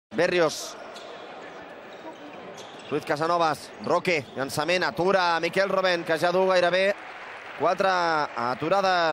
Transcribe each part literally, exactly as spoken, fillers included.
Berrios. Ruiz Casanovas. Roque. Llançament. Atura Miquel Robben, que ja du gairebé quatre aturades.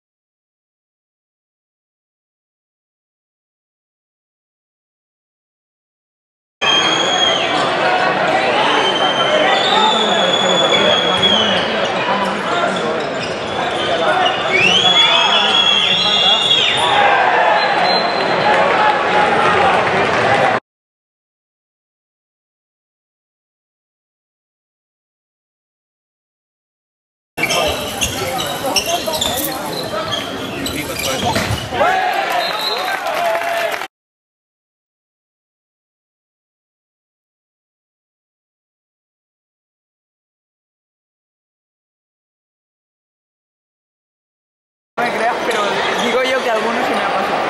No me creas, pero digo yo que a algunos se me ha pasado.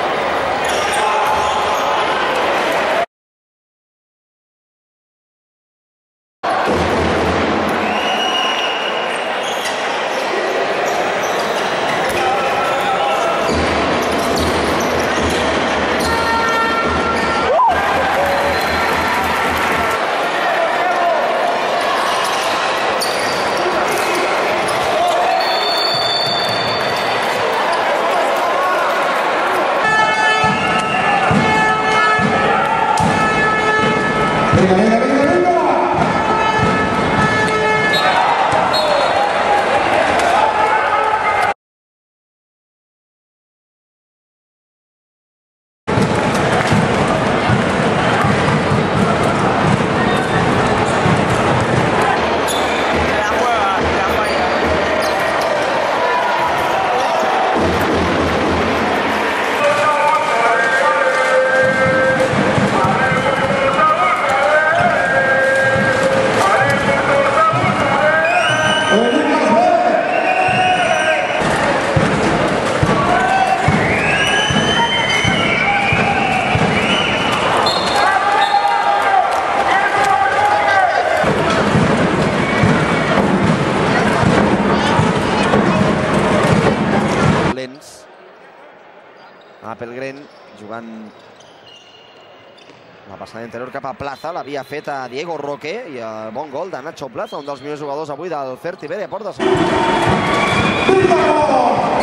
Venga, venga, venga, venga. La juega, la falla. Lents. Appelgren jugant la passada interior cap a Plaza, l'havia fet a Diego Roque, i el bon gol de Nacho Plaza, un dels millors jugadors avui del Certi B de Portes.